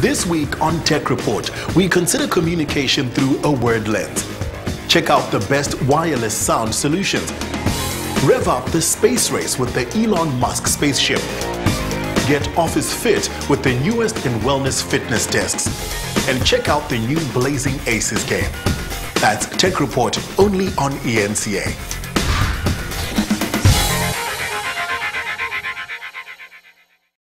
This week on Tech Report, we consider communication through a word lens. Check out the best wireless sound solutions. Rev up the space race with the Elon Musk spaceship. Get office fit with the newest in wellness fitness desks. And check out the new Blazing Aces game. That's Tech Report only on eNCA.